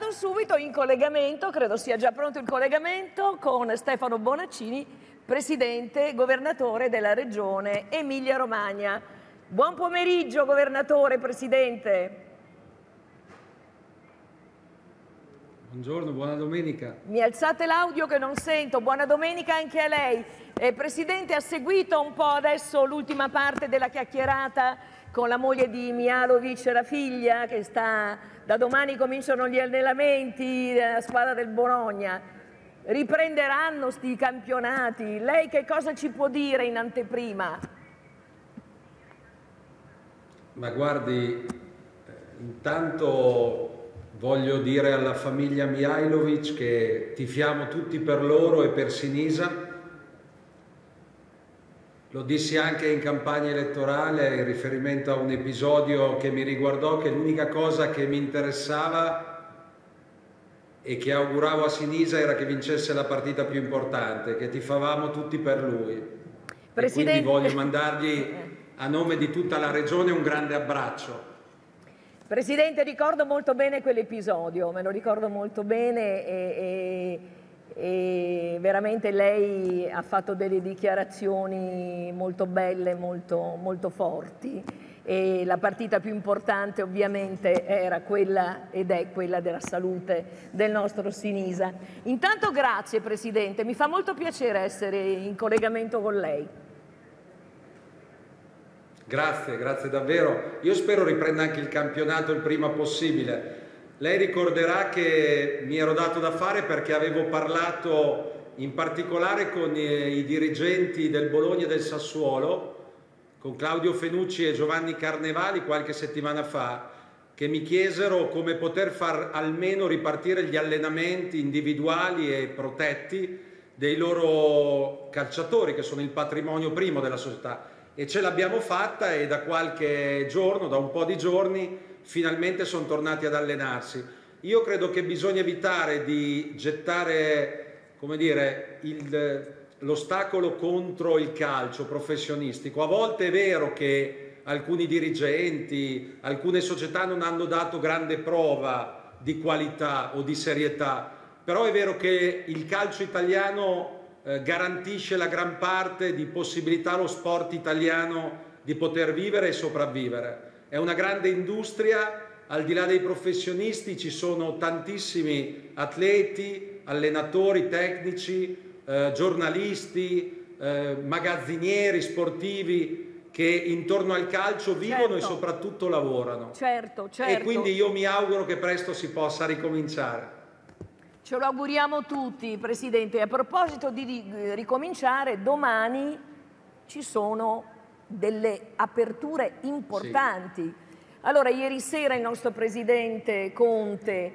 vado subito in collegamento, credo sia già pronto il collegamento, con Stefano Bonaccini, Presidente, Governatore della Regione Emilia-Romagna. Buon pomeriggio, Governatore, Presidente. Buongiorno, buona domenica. Mi alzate l'audio che non sento. Buona domenica anche a lei. Presidente, ha seguito un po' adesso l'ultima parte della chiacchierata con la moglie di Mihajlović, la figlia, che da domani cominciano gli allenamenti della squadra del Bologna. Riprenderanno sti campionati. Lei che cosa ci può dire in anteprima? Ma guardi, intanto voglio dire alla famiglia Mihajlović che tifiamo tutti per loro e per Sinisa. Lo dissi anche in campagna elettorale in riferimento a un episodio che mi riguardò, che l'unica cosa che mi interessava e che auguravo a Sinisa era che vincesse la partita più importante, che tifavamo tutti per lui. Presidente... E quindi voglio mandargli a nome di tutta la regione un grande abbraccio. Presidente, ricordo molto bene quell'episodio, me lo ricordo molto bene e veramente lei ha fatto delle dichiarazioni molto belle, molto forti, e la partita più importante ovviamente era quella ed è quella della salute del nostro Sinisa. Intanto grazie Presidente, mi fa molto piacere essere in collegamento con lei. Grazie, grazie davvero. Io spero riprenda anche il campionato il prima possibile. Lei ricorderà che mi ero dato da fare perché avevo parlato in particolare con i dirigenti del Bologna e del Sassuolo, con Claudio Fenucci e Giovanni Carnevali qualche settimana fa, che mi chiesero come poter far almeno ripartire gli allenamenti individuali e protetti dei loro calciatori, che sono il patrimonio primo della società. E ce l'abbiamo fatta e da qualche giorno, da un po' di giorni, finalmente sono tornati ad allenarsi. Io credo che bisogna evitare di gettare, come dire, l'ostacolo contro il calcio professionistico. A volte è vero che alcuni dirigenti, alcune società non hanno dato grande prova di qualità o di serietà, però è vero che il calcio italiano garantisce la gran parte di possibilità allo sport italiano di poter vivere e sopravvivere. È una grande industria, al di là dei professionisti ci sono tantissimi atleti, allenatori, tecnici, giornalisti, magazzinieri sportivi che intorno al calcio vivono, certo, e soprattutto lavorano. Certo. E quindi io mi auguro che presto si possa ricominciare. Ce lo auguriamo tutti, Presidente. A proposito di ricominciare, domani ci sono delle aperture importanti. Sì. Allora, ieri sera il nostro Presidente Conte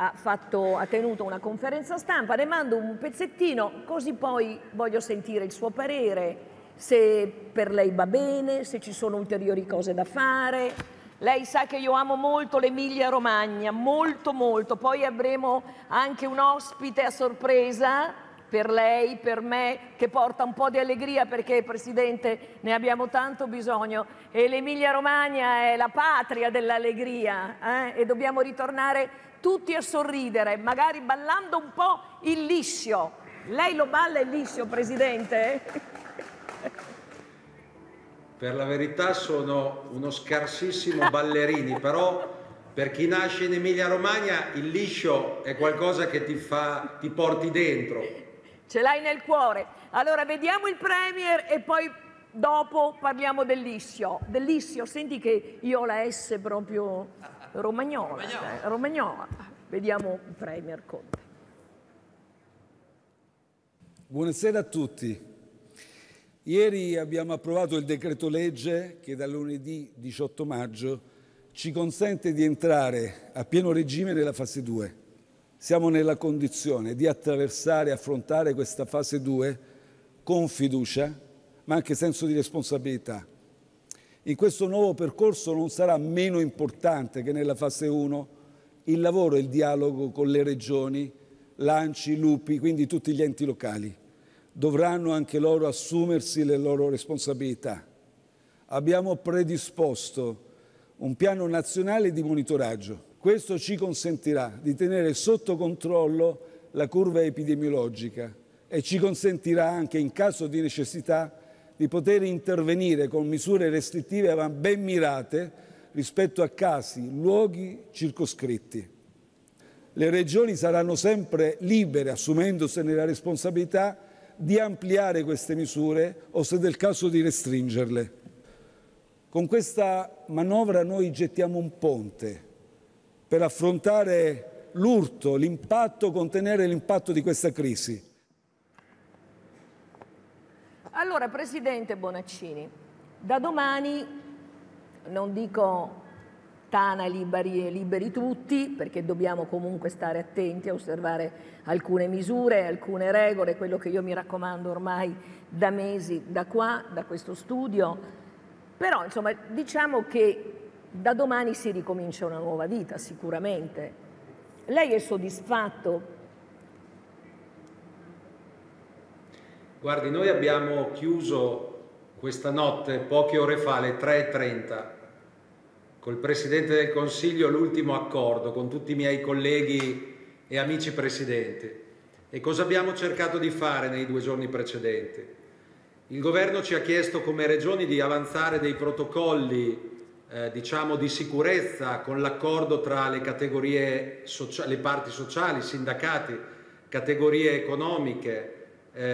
ha tenuto una conferenza stampa, ne mando un pezzettino, così poi voglio sentire il suo parere, se per lei va bene, se ci sono ulteriori cose da fare. Lei sa che io amo molto l'Emilia-Romagna, molto, poi avremo anche un ospite a sorpresa per lei, per me, che porta un po' di allegria perché, Presidente, ne abbiamo tanto bisogno e l'Emilia-Romagna è la patria dell'allegria, e dobbiamo ritornare tutti a sorridere, magari ballando un po' il liscio. Lei lo balla il liscio, Presidente? Per la verità sono uno scarsissimo ballerini, però per chi nasce in Emilia-Romagna il liscio è qualcosa che ti porti dentro. Ce l'hai nel cuore. Allora vediamo il Premier e poi dopo parliamo del liscio. Del liscio, senti che io ho la S proprio romagnola. Vediamo il Premier Conte. Buonasera a tutti. Ieri abbiamo approvato il decreto legge che da lunedì 18 maggio ci consente di entrare a pieno regime nella fase 2. Siamo nella condizione di attraversare e affrontare questa fase 2 con fiducia, ma anche senso di responsabilità. In questo nuovo percorso non sarà meno importante che nella fase 1 il lavoro e il dialogo con le regioni, l'ANCI, l'UPI, quindi tutti gli enti locali. Dovranno anche loro assumersi le loro responsabilità. Abbiamo predisposto un piano nazionale di monitoraggio Questo ci consentirà di tenere sotto controllo la curva epidemiologica e ci consentirà anche, in caso di necessità, di poter intervenire con misure restrittive ma ben mirate rispetto a casi, luoghi circoscritti. Le regioni saranno sempre libere, assumendosene la responsabilità, di ampliare queste misure o, se del caso, di restringerle. Con questa manovra noi gettiamo un ponte per affrontare l'urto, l'impatto, contenere l'impatto di questa crisi. Allora, Presidente Bonaccini, da domani, non dico Tana liberi tutti, perché dobbiamo comunque stare attenti a osservare alcune misure, alcune regole, quello che io mi raccomando ormai da mesi da qua, da questo studio, però insomma diciamo che da domani si ricomincia una nuova vita sicuramente. Lei è soddisfatto? Guardi, noi abbiamo chiuso questa notte, poche ore fa, alle 3:30, col Presidente del Consiglio l'ultimo accordo con tutti i miei colleghi e amici presidenti. E cosa abbiamo cercato di fare nei 2 giorni precedenti? Il Governo ci ha chiesto come regioni di avanzare dei protocolli diciamo di sicurezza con l'accordo tra le categorie le parti sociali, i sindacati, categorie economiche,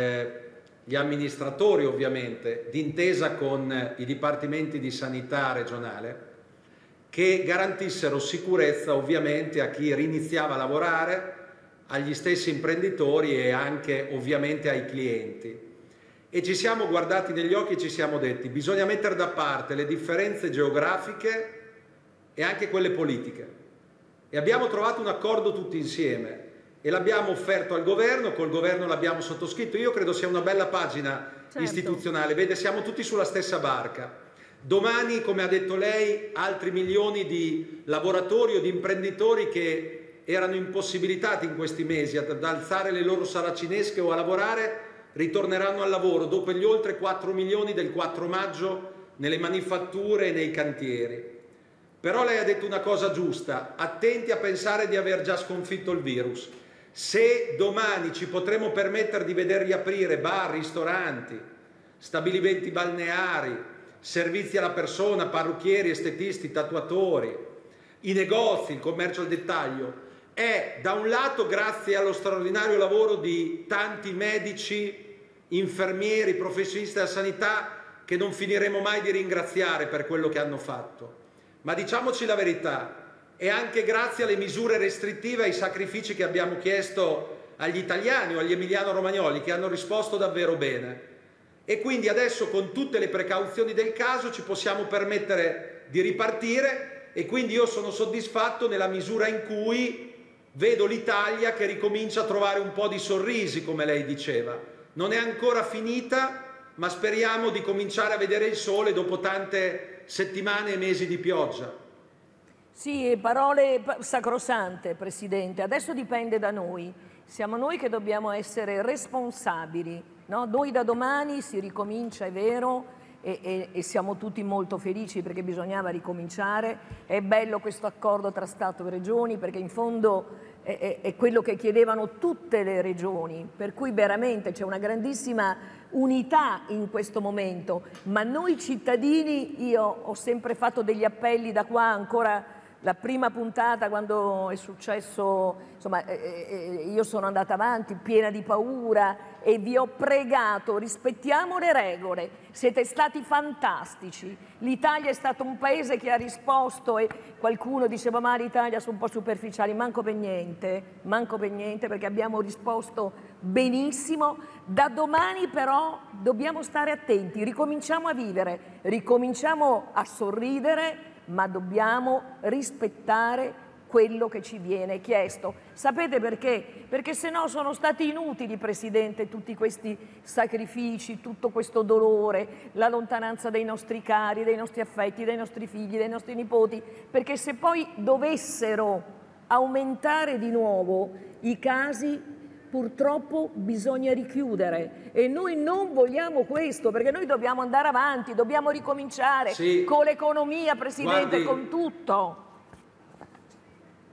gli amministratori ovviamente, d'intesa con i dipartimenti di sanità regionale, che garantissero sicurezza ovviamente a chi riniziava a lavorare, agli stessi imprenditori e anche ovviamente ai clienti. E ci siamo guardati negli occhi e ci siamo detti: bisogna mettere da parte le differenze geografiche e anche quelle politiche. E abbiamo trovato un accordo tutti insieme e l'abbiamo offerto al governo, col governo l'abbiamo sottoscritto. Io credo sia una bella pagina istituzionale, vede, siamo tutti sulla stessa barca. Domani, come ha detto lei, altri milioni di lavoratori o di imprenditori che erano impossibilitati in questi mesi ad alzare le loro saracinesche o a lavorare, ritorneranno al lavoro dopo gli oltre 4 milioni del 4 maggio nelle manifatture e nei cantieri. Però lei ha detto una cosa giusta: attenti a pensare di aver già sconfitto il virus. Se domani ci potremo permettere di veder riaprire bar, ristoranti, stabilimenti balneari, servizi alla persona, parrucchieri, estetisti, tatuatori, i negozi, il commercio al dettaglio, è da un lato grazie allo straordinario lavoro di tanti medici, infermieri, professionisti della sanità che non finiremo mai di ringraziare per quello che hanno fatto. Ma diciamoci la verità, è anche grazie alle misure restrittive, ai sacrifici che abbiamo chiesto agli italiani o agli emiliano-romagnoli, che hanno risposto davvero bene. E quindi adesso, con tutte le precauzioni del caso, ci possiamo permettere di ripartire, e quindi io sono soddisfatto nella misura in cui vedo l'Italia che ricomincia a trovare un po' di sorrisi, come lei diceva. Non è ancora finita, ma speriamo di cominciare a vedere il sole dopo tante settimane e mesi di pioggia. Sì, parole sacrosante, Presidente. Adesso dipende da noi. Siamo noi che dobbiamo essere responsabili, no? Noi da domani si ricomincia, è vero, e siamo tutti molto felici perché bisognava ricominciare. È bello questo accordo tra Stato e Regioni, perché in fondo è quello che chiedevano tutte le regioni, per cui veramente c'è una grandissima unità in questo momento. Ma noi cittadini, io ho sempre fatto degli appelli da qua, ancora la prima puntata quando è successo, insomma, io sono andata avanti piena di paura e vi ho pregato: rispettiamo le regole, siete stati fantastici, l'Italia è stato un paese che ha risposto, e qualcuno diceva ma l'Italia sono un po' superficiali, manco per niente, perché abbiamo risposto benissimo. Da domani però dobbiamo stare attenti, ricominciamo a vivere, ricominciamo a sorridere, ma dobbiamo rispettare quello che ci viene chiesto. Sapete perché? Perché se no sono stati inutili, Presidente, tutti questi sacrifici, tutto questo dolore, la lontananza dei nostri cari, dei nostri affetti, dei nostri figli, dei nostri nipoti, perché se poi dovessero aumentare di nuovo i casi, purtroppo bisogna richiudere, e noi non vogliamo questo, perché noi dobbiamo andare avanti, dobbiamo ricominciare con l'economia, Presidente, con tutto.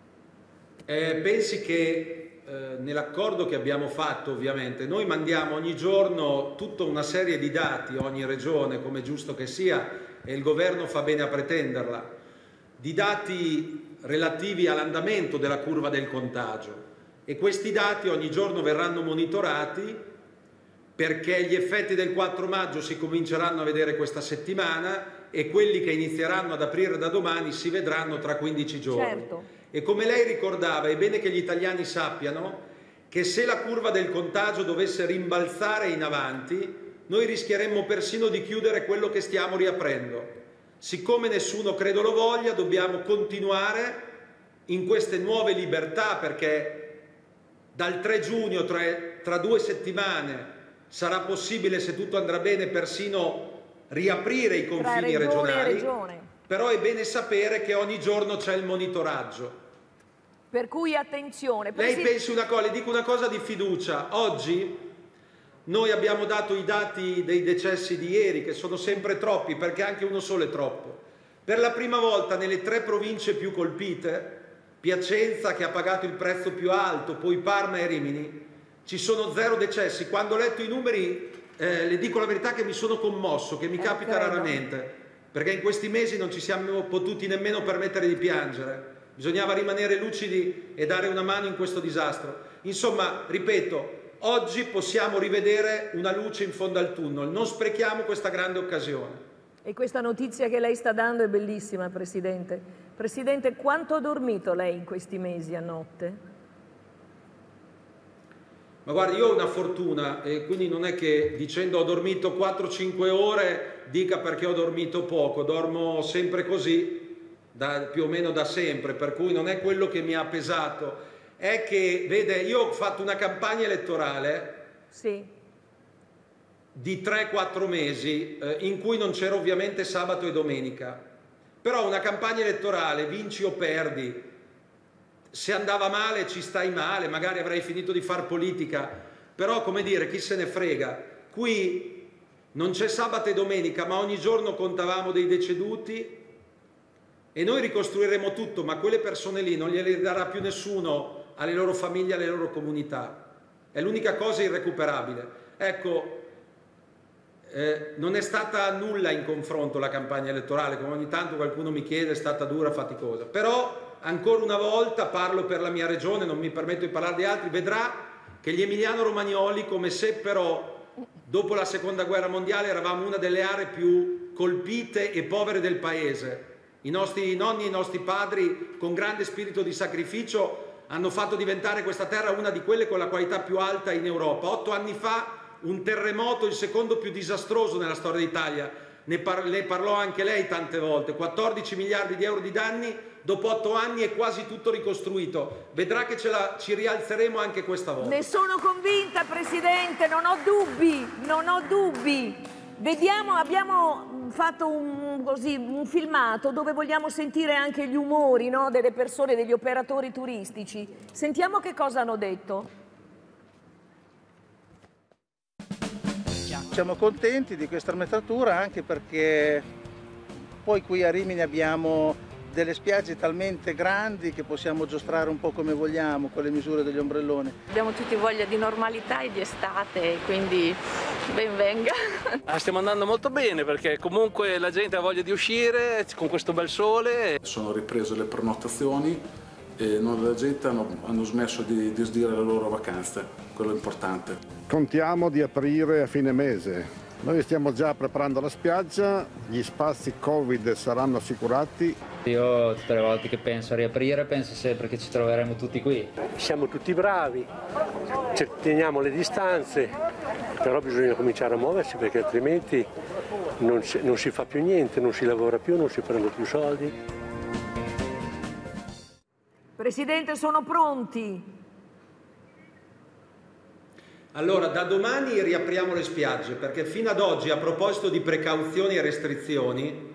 Pensi che nell'accordo che abbiamo fatto, ovviamente, noi mandiamo ogni giorno tutta una serie di dati a ogni regione, come è giusto che sia, e il governo fa bene a pretenderla, di dati relativi all'andamento della curva del contagio, e questi dati ogni giorno verranno monitorati, perché gli effetti del 4 maggio si cominceranno a vedere questa settimana e quelli che inizieranno ad aprire da domani si vedranno tra 15 giorni. Certo. E come lei ricordava, è bene che gli italiani sappiano che se la curva del contagio dovesse rimbalzare in avanti, noi rischieremmo persino di chiudere quello che stiamo riaprendo. Siccome nessuno credo lo voglia, dobbiamo continuare in queste nuove libertà, perché dal 3 giugno, tra 2 settimane, sarà possibile, se tutto andrà bene, persino riaprire i confini regionali. Però è bene sapere che ogni giorno c'è il monitoraggio. Per cui attenzione. Lei pensi una cosa, le dico una cosa di fiducia. Oggi noi abbiamo dato i dati dei decessi di ieri, che sono sempre troppi, perché anche uno solo è troppo. Per la prima volta nelle 3 province più colpite, Piacenza che ha pagato il prezzo più alto, poi Parma e Rimini, ci sono 0 decessi. Quando ho letto i numeri, le dico la verità che mi sono commosso, che mi capita raramente, perché in questi mesi non ci siamo potuti nemmeno permettere di piangere. Bisognava rimanere lucidi e dare una mano in questo disastro. Insomma, ripeto, oggi possiamo rivedere una luce in fondo al tunnel. Non sprechiamo questa grande occasione. E questa notizia che lei sta dando è bellissima, Presidente. Presidente, quanto ha dormito lei in questi mesi a notte? Ma guardi, io ho una fortuna, e quindi non è che dicendo ho dormito 4-5 ore dica perché ho dormito poco. Dormo sempre così, più o meno da sempre, per cui non è quello che mi ha pesato. È che, vede, io ho fatto una campagna elettorale di 3-4 mesi in cui non c'era ovviamente sabato e domenica, però una campagna elettorale, vinci o perdi, se andava male ci stai male, magari avrei finito di far politica, però come dire, chi se ne frega. Qui non c'è sabato e domenica, ma ogni giorno contavamo dei deceduti e noi ricostruiremo tutto, ma quelle persone lì non gliele darà più nessuno alle loro famiglie, alle loro comunità. È l'unica cosa irrecuperabile. Ecco, non è stata nulla in confronto la campagna elettorale, come ogni tanto qualcuno mi chiede, è stata dura, faticosa. Però, ancora una volta, parlo per la mia regione, non mi permetto di parlare di altri, vedrà che gli emiliano-romagnoli, come seppero dopo la Seconda Guerra Mondiale, eravamo una delle aree più colpite e povere del paese. I nostri nonni e i nostri padri, con grande spirito di sacrificio, hanno fatto diventare questa terra una di quelle con la qualità più alta in Europa. 8 anni fa un terremoto, il secondo più disastroso nella storia d'Italia, ne parlò anche lei tante volte, 14 miliardi di euro di danni, dopo 8 anni è quasi tutto ricostruito. Vedrà che ci rialzeremo anche questa volta. Ne sono convinta, Presidente, non ho dubbi, non ho dubbi. Vediamo, abbiamo fatto un filmato dove vogliamo sentire anche gli umori, no, delle persone, degli operatori turistici. Sentiamo che cosa hanno detto. Siamo contenti di questa armezzatura anche perché poi qui a Rimini abbiamo delle spiagge talmente grandi che possiamo giostrare un po' come vogliamo con le misure degli ombrelloni. Abbiamo tutti voglia di normalità e di estate, quindi ben venga. Stiamo andando molto bene perché comunque la gente ha voglia di uscire con questo bel sole. Sono riprese le prenotazioni e la gente hanno smesso di disdire le loro vacanze, quello è importante. Contiamo di aprire a fine mese. Noi stiamo già preparando la spiaggia, gli spazi Covid saranno assicurati. Io tutte le volte che penso a riaprire penso sempre che ci troveremo tutti qui. Siamo tutti bravi, teniamo le distanze, però bisogna cominciare a muoversi perché altrimenti non si fa più niente, non si lavora più, non si prendono più soldi. Presidente, sono pronti? Allora, da domani riapriamo le spiagge, perché fino ad oggi, a proposito di precauzioni e restrizioni,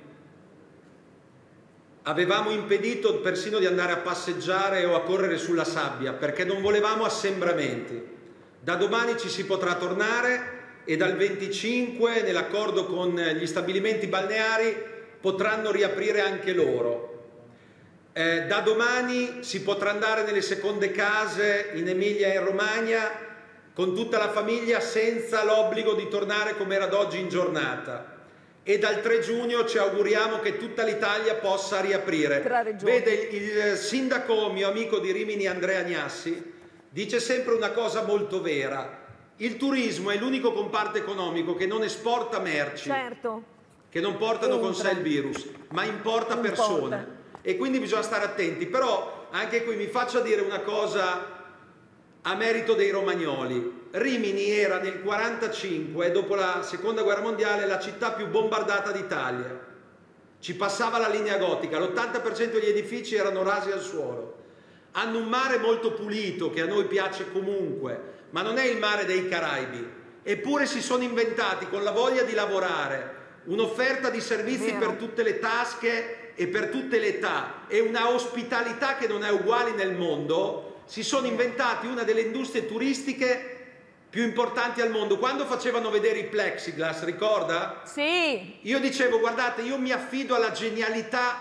avevamo impedito persino di andare a passeggiare o a correre sulla sabbia, perché non volevamo assembramenti. Da domani ci si potrà tornare e dal 25, nell'accordo con gli stabilimenti balneari, potranno riaprire anche loro. Da domani si potrà andare nelle seconde case in Emilia e in Romagna con tutta la famiglia senza l'obbligo di tornare come era ad oggi in giornata. E dal 3 giugno ci auguriamo che tutta l'Italia possa riaprire. Vede, il sindaco, mio amico di Rimini, Andrea Agnassi, dice sempre una cosa molto vera. Il turismo è l'unico comparto economico che non esporta merci, che non portano con sé il virus, ma importa persone. E quindi bisogna stare attenti. Però anche qui mi faccia dire una cosa a merito dei romagnoli. Rimini era nel 1945, dopo la seconda guerra mondiale, la città più bombardata d'Italia. Ci passava la linea gotica, l'80% degli edifici erano rasi al suolo. Hanno un mare molto pulito che a noi piace comunque, ma non è il mare dei Caraibi. Eppure si sono inventati, con la voglia di lavorare, un'offerta di servizi per tutte le tasche e per tutte le età e una ospitalità che non è uguale nel mondo. Si sono inventati una delle industrie turistiche più importanti al mondo. Quando facevano vedere i plexiglass, ricorda? Sì. Io dicevo, guardate, io mi affido alla genialità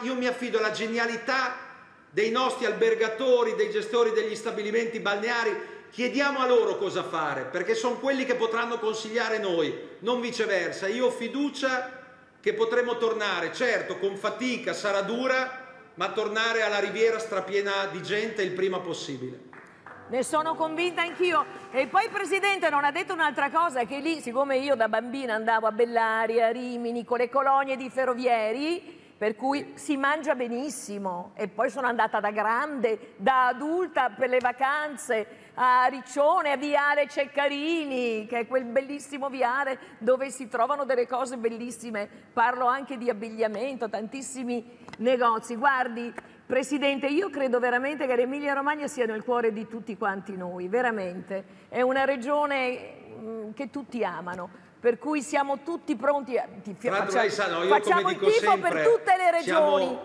dei nostri albergatori, dei gestori degli stabilimenti balneari. Chiediamo a loro cosa fare, perché sono quelli che potranno consigliare noi, non viceversa. Io ho fiducia che potremo tornare, certo, con fatica, sarà dura, ma tornare alla Riviera strapiena di gente il prima possibile. Ne sono convinta anch'io. E poi il Presidente non ha detto un'altra cosa, che lì, siccome io da bambina andavo a Bellaria, a Rimini, con le colonie di ferrovieri, per cui si mangia benissimo. E poi sono andata da grande, da adulta per le vacanze, a Riccione, a Viale Ceccarini, che è quel bellissimo viale dove si trovano delle cose bellissime. Parlo anche di abbigliamento, tantissimi negozi. Guardi, Presidente, io credo veramente che l'Emilia Romagna sia nel cuore di tutti quanti noi, veramente. È una regione che tutti amano, per cui siamo tutti pronti a... Facciamo il tifo per tutte le regioni.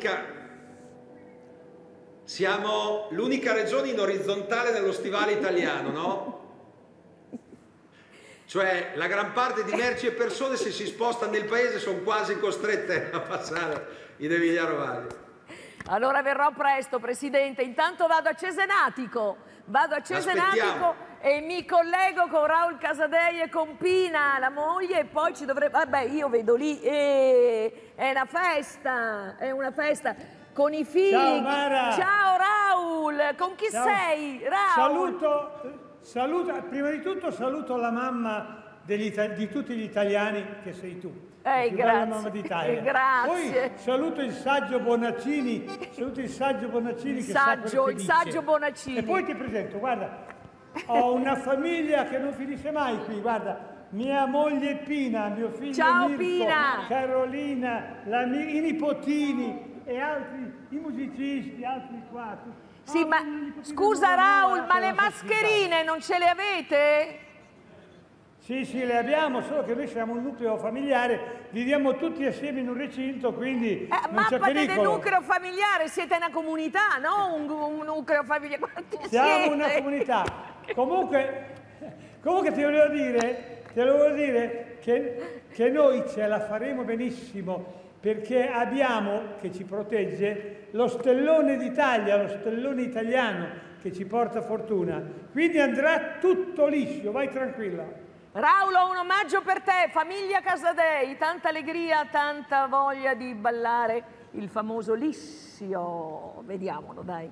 Siamo l'unica regione in orizzontale nello stivale italiano, no? Cioè la gran parte di merci e persone, se si spostano nel paese, sono quasi costrette a passare in Emilia Romagna. Allora verrò presto, Presidente. Intanto vado a Cesenatico. E mi collego con Raul Casadei e con Pina, la moglie, e poi ci dovrebbe... Vabbè, io vedo lì, è una festa, con i figli. Ciao Mara! Ciao Raul, con chi sei? Raul? Saluto, prima di tutto saluto la mamma di tutti gli italiani, che sei tu. Grazie. La mamma d'Italia. Grazie. Poi saluto il saggio Bonaccini, che sa quello che dice. Saggio Bonaccini. E poi ti presento, guarda, ho una famiglia che non finisce mai qui, guarda, mia moglie Pina, mio figlio Ciao, Mirko, Pina. Carolina, i nipotini e altri, i musicisti, altri qua. Sì, ma scusa Raul, ma le mascherine non ce le avete? Sì, le abbiamo, solo che noi siamo un nucleo familiare, viviamo tutti assieme in un recinto, quindi non c'è pericolo. Del nucleo familiare, siete una comunità, no? Un nucleo familiare. Quanti siamo siete? Una comunità. Comunque ti volevo dire che noi ce la faremo benissimo, perché abbiamo, che ci protegge, lo stellone d'Italia, lo stellone italiano, che ci porta fortuna. Quindi andrà tutto liscio, vai tranquilla. Raul, ho un omaggio per te, famiglia Casadei, tanta allegria, tanta voglia di ballare il famoso Lissio. Vediamolo, dai.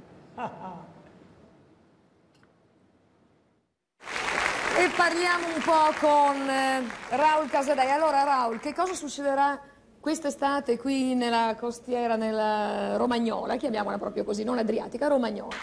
E parliamo un po' con Raul Casadei. Allora Raul, che cosa succederà quest'estate qui nella costiera, nella Romagnola, chiamiamola proprio così, non Adriatica, Romagnola?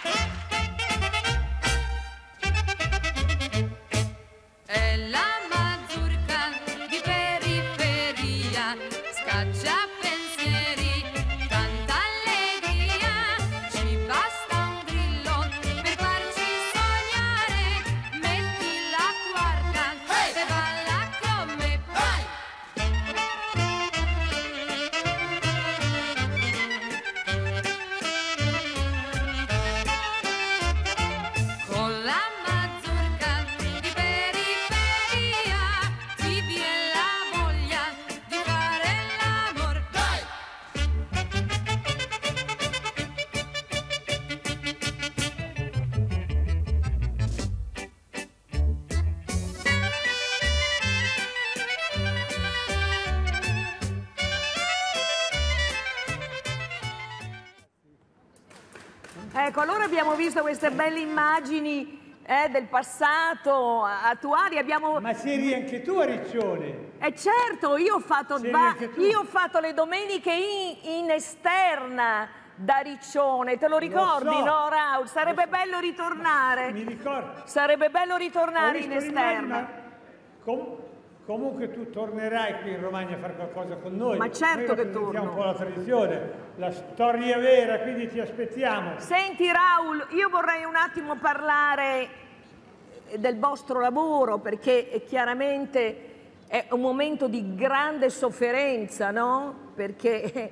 Ecco, allora abbiamo visto queste belle immagini del passato, attuali. Ma c'eri anche tu a Riccione? Certo, io ho fatto le domeniche in esterna da Riccione, te lo ricordi, so. no Raul? Sarebbe bello ritornare. Mi ricordo. Sarebbe bello ritornare in esterna. Comunque tu tornerai qui in Romagna a fare qualcosa con noi. Ma certo che torno. Un po' la tradizione, la storia vera, quindi ti aspettiamo. Senti Raul, io vorrei un attimo parlare del vostro lavoro, perché chiaramente è un momento di grande sofferenza, no? Perché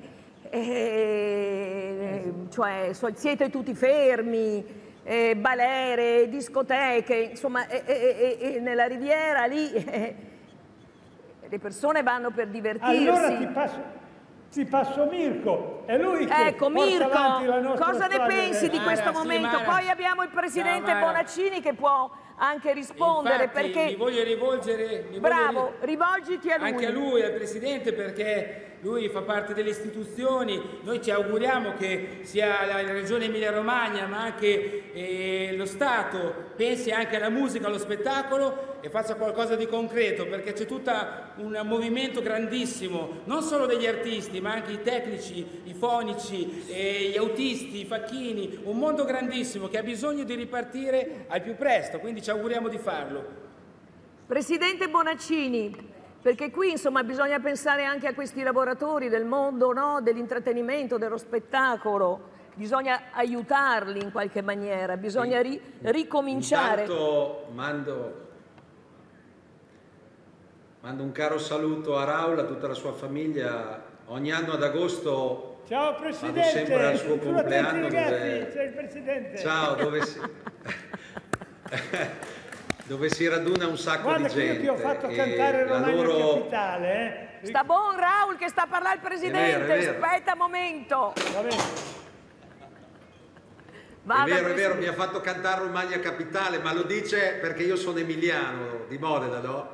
cioè, siete tutti fermi, balere, discoteche, insomma, nella Riviera lì le persone vanno per divertirsi. Allora ti passo Mirko, è lui che ecco, porta avanti la nostra cosa ne storia. pensi di questo momento? Poi abbiamo il presidente Bonaccini che può anche rispondere. Infatti, perché mi voglio rivolgere rivolgiti a lui. Anche a lui, al presidente, perché lui fa parte delle istituzioni. Noi ci auguriamo che sia la regione Emilia-Romagna ma anche lo Stato pensi anche alla musica, allo spettacolo e faccia qualcosa di concreto, perché c'è tutto un movimento grandissimo, non solo degli artisti ma anche i tecnici, i fonici, gli autisti, i facchini, un mondo grandissimo che ha bisogno di ripartire al più presto, quindi ci auguriamo di farlo. Presidente Bonaccini, perché qui insomma bisogna pensare anche a questi lavoratori del mondo, no? Dell'intrattenimento, dello spettacolo, bisogna aiutarli in qualche maniera, bisogna ricominciare. Intanto mando un caro saluto a Raul, a tutta la sua famiglia. Ogni anno ad agosto ciao Presidente, vado sempre al suo compleanno ragazzi, c'è il Presidente. Ciao, dove si raduna un sacco di gente. Guarda che io ti ho fatto cantare Romagna Capitale. Sta buon Raul che sta a parlare il Presidente, è vero. aspetta un momento. Va bene. È vero, mi ha fatto cantare Romagna Capitale, ma lo dice perché io sono emiliano, di Modena, no?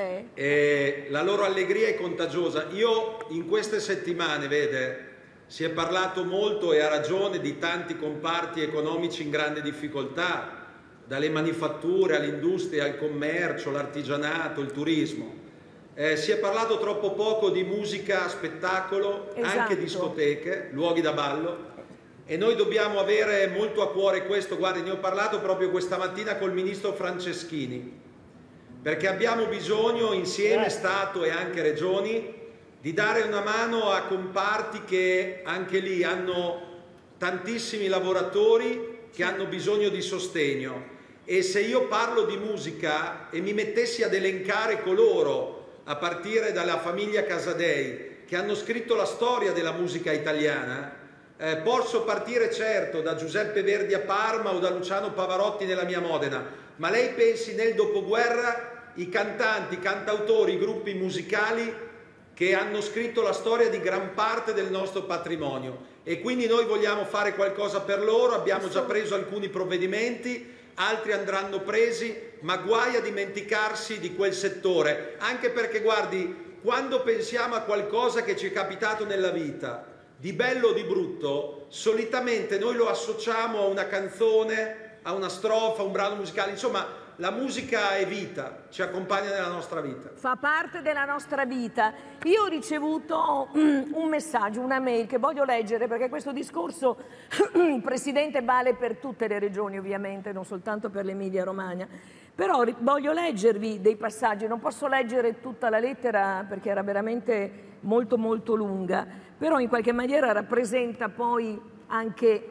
E la loro allegria è contagiosa. Io in queste settimane, vede, si è parlato molto e ha ragione di tanti comparti economici in grande difficoltà, dalle manifatture all'industria, al commercio, l'artigianato, il turismo. Si è parlato troppo poco di musica, spettacolo, anche discoteche, luoghi da ballo, e noi dobbiamo avere molto a cuore questo. Guardi, ne ho parlato proprio questa mattina col ministro Franceschini, perché abbiamo bisogno insieme, Stato e anche Regioni, di dare una mano a comparti che anche lì hanno tantissimi lavoratori che hanno bisogno di sostegno. E se io parlo di musica e mi mettessi ad elencare coloro, a partire dalla famiglia Casadei, che hanno scritto la storia della musica italiana, posso partire certo da Giuseppe Verdi a Parma o da Luciano Pavarotti nella mia Modena, ma lei pensi nel dopoguerra i cantanti, i cantautori, i gruppi musicali che hanno scritto la storia di gran parte del nostro patrimonio, e quindi noi vogliamo fare qualcosa per loro. Abbiamo già preso alcuni provvedimenti, altri andranno presi, ma guai a dimenticarsi di quel settore, anche perché guardi, quando pensiamo a qualcosa che ci è capitato nella vita, di bello o di brutto, solitamente noi lo associamo a una canzone, a una strofa, a un brano musicale. Insomma, la musica è vita, ci accompagna nella nostra vita. Fa parte della nostra vita. Io ho ricevuto un messaggio, una mail che voglio leggere, perché questo discorso, Presidente, vale per tutte le regioni ovviamente, non soltanto per l'Emilia-Romagna. Però voglio leggervi dei passaggi, non posso leggere tutta la lettera perché era veramente molto molto lunga, però in qualche maniera rappresenta poi anche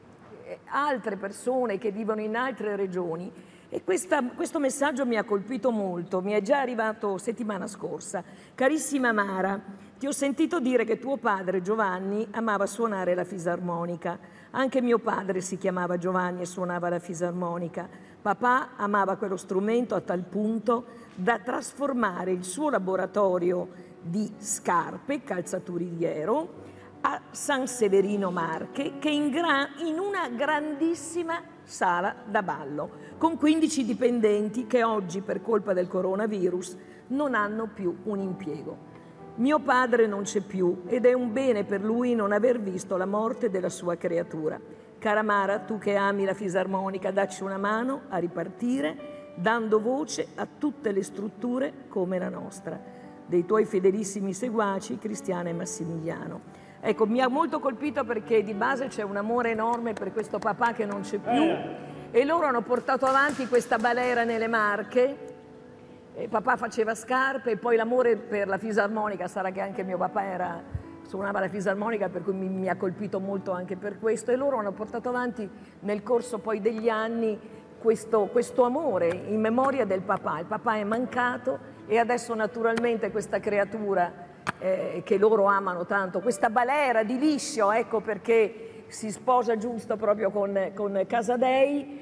altre persone che vivono in altre regioni. E questo messaggio mi ha colpito molto, mi è già arrivato settimana scorsa. Carissima Mara, ti ho sentito dire che tuo padre Giovanni amava suonare la fisarmonica. Anche mio padre si chiamava Giovanni e suonava la fisarmonica. Papà amava quello strumento a tal punto da trasformare il suo laboratorio di scarpe, calzaturiero, a San Severino Marche, che in una grandissima sala da ballo, con 15 dipendenti che oggi, per colpa del coronavirus, non hanno più un impiego. Mio padre non c'è più ed è un bene per lui non aver visto la morte della sua creatura. Cara Mara, tu che ami la fisarmonica, dacci una mano a ripartire, dando voce a tutte le strutture come la nostra, dei tuoi fedelissimi seguaci, Cristiana e Massimiliano. Ecco, mi ha molto colpito perché di base c'è un amore enorme per questo papà che non c'è più e loro hanno portato avanti questa balera nelle Marche. Papà faceva scarpe e poi l'amore per la fisarmonica, sarà che anche mio papà suonava la fisarmonica, per cui mi ha colpito molto anche per questo, e loro hanno portato avanti nel corso poi degli anni questo amore in memoria del papà. Il papà è mancato e adesso naturalmente questa creatura che loro amano tanto, questa balera di liscio, ecco perché si sposa giusto proprio con Casadei,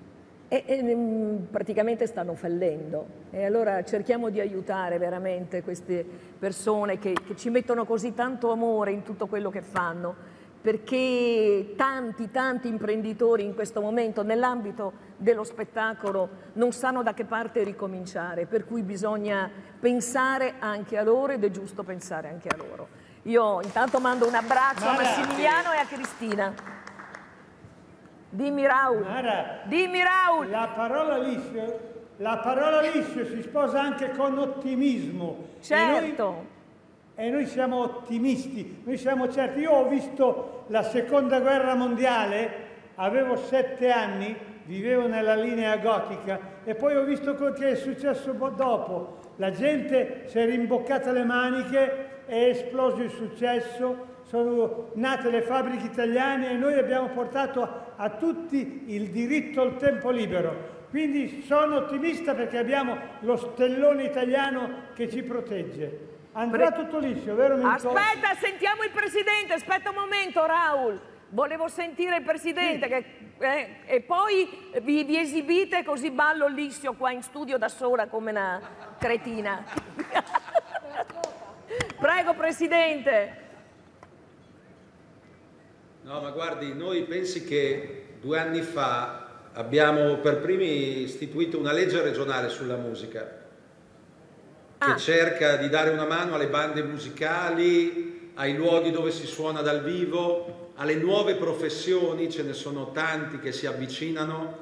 e praticamente stanno fallendo, e allora cerchiamo di aiutare veramente queste persone che ci mettono così tanto amore in tutto quello che fanno, perché tanti imprenditori in questo momento nell'ambito dello spettacolo non sanno da che parte ricominciare, per cui bisogna pensare anche a loro ed è giusto pensare anche a loro. Io intanto mando un abbraccio a Massimiliano e a Cristina. Dimmi Raul. Mara, dimmi Raul. La parola liscio si sposa anche con ottimismo. Certo. E noi siamo ottimisti, noi siamo certi. Io ho visto la seconda guerra mondiale, avevo 7 anni, vivevo nella linea gotica e poi ho visto quello che è successo dopo. La gente si è rimboccata le maniche, è esploso il successo, sono nate le fabbriche italiane e noi abbiamo portato a tutti il diritto al tempo libero. Quindi sono ottimista perché abbiamo lo stellone italiano che ci protegge. Andrà tutto liscio, vero? Aspetta, sentiamo il Presidente, aspetta un momento Raul. Volevo sentire il Presidente e poi vi esibite così ballo liscio qua in studio da sola come una cretina. Prego Presidente. No, ma guardi, noi pensi che 2 anni fa abbiamo per primi istituito una legge regionale sulla musica che cerca di dare una mano alle bande musicali, ai luoghi dove si suona dal vivo, alle nuove professioni, ce ne sono tanti che si avvicinano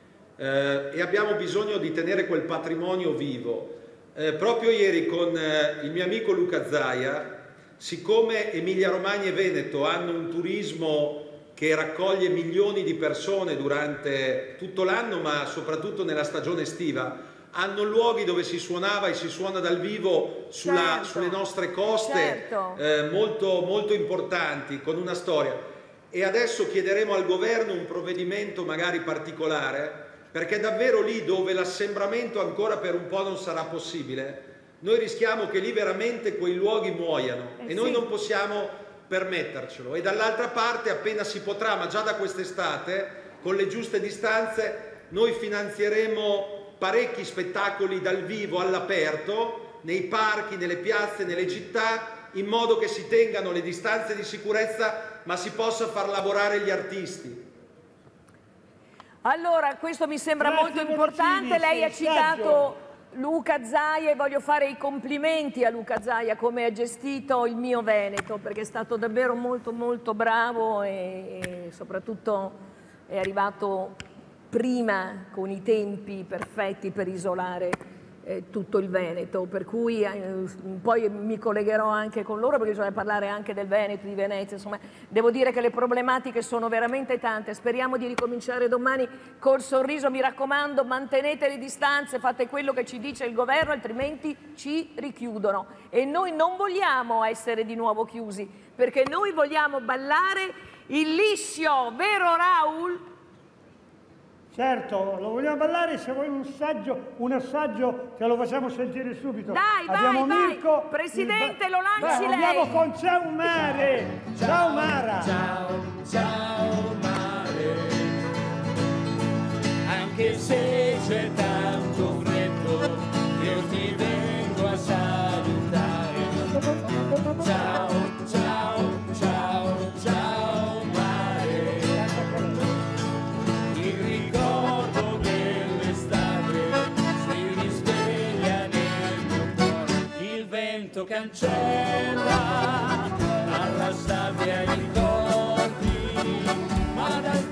e abbiamo bisogno di tenere quel patrimonio vivo. Proprio ieri con il mio amico Luca Zaia, siccome Emilia Romagna e Veneto hanno un turismo che raccoglie milioni di persone durante tutto l'anno, ma soprattutto nella stagione estiva, hanno luoghi dove si suonava e si suona dal vivo sulle nostre coste, molto, molto importanti, con una storia. E adesso chiederemo al governo un provvedimento magari particolare, perché davvero lì dove l'assembramento ancora per un po' non sarà possibile, noi rischiamo che lì veramente quei luoghi muoiano e noi non possiamo permettercelo. E dall'altra parte, appena si potrà, ma già da quest'estate, con le giuste distanze, noi finanzieremo parecchi spettacoli dal vivo all'aperto, nei parchi, nelle piazze, nelle città, in modo che si tengano le distanze di sicurezza, ma si possa far lavorare gli artisti. Allora, questo mi sembra molto importante. Lei ha citato Luca Zaia e voglio fare i complimenti a Luca Zaia come ha gestito il mio Veneto, perché è stato davvero molto molto bravo e soprattutto è arrivato prima con i tempi perfetti per isolare tutto il Veneto, per cui poi mi collegherò anche con loro perché bisogna parlare anche del Veneto, di Venezia, insomma devo dire che le problematiche sono veramente tante. Speriamo di ricominciare domani col sorriso, mi raccomando, mantenete le distanze, fate quello che ci dice il governo, altrimenti ci richiudono e noi non vogliamo essere di nuovo chiusi, perché noi vogliamo ballare il liscio, vero Raul? Certo, lo vogliamo ballare, se vuoi un assaggio te lo facciamo sentire subito. Dai, abbiamo vai, Mirko, Presidente, lo lanci lei. Andiamo con Ciao Mare. Ciao Mara. Ciao mare, anche se c'è tanto freddo, io ti vengo a salutare. Ciao, ciao, ciao, ciao mare. Il ricordo dell'estate si risveglia nel mio cuore. Il vento cancella alla sabbia i ricordi, ma dal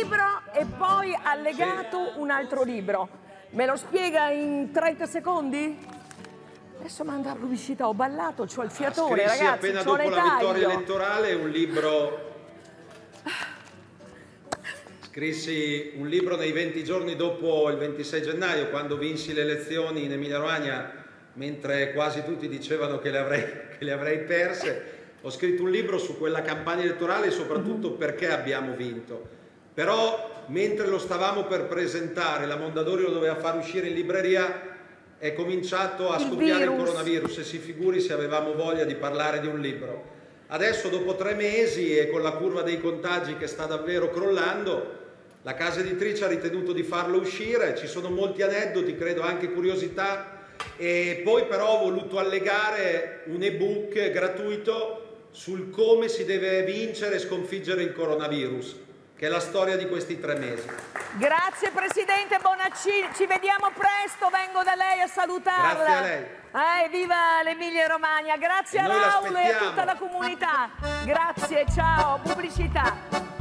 libro e poi allegato un altro libro. Me lo spiega in 30 secondi? Adesso manda la pubblicità, ho ballato, c'ho il fiatone, Scrissi ragazzi, appena c'ho dopo la l'età vittoria io. elettorale un libro. Scrissi un libro nei 20 giorni dopo il 26 gennaio, quando vinsi le elezioni in Emilia-Romagna, mentre quasi tutti dicevano che le avrei perse. Ho scritto un libro su quella campagna elettorale e soprattutto perché abbiamo vinto. Però, mentre lo stavamo per presentare, la Mondadori lo doveva far uscire in libreria, è cominciato a scoppiare il coronavirus e si figuri se avevamo voglia di parlare di un libro. Adesso, dopo 3 mesi e con la curva dei contagi che sta davvero crollando, la casa editrice ha ritenuto di farlo uscire. Ci sono molti aneddoti, credo anche curiosità, e poi però ho voluto allegare un ebook gratuito sul come si deve vincere e sconfiggere il coronavirus, che è la storia di questi 3 mesi. Grazie Presidente Bonaccini, ci vediamo presto, vengo da lei a salutarla. Grazie a lei. Viva l'Emilia Romagna, grazie a Raul e a tutta la comunità. Grazie, ciao, pubblicità.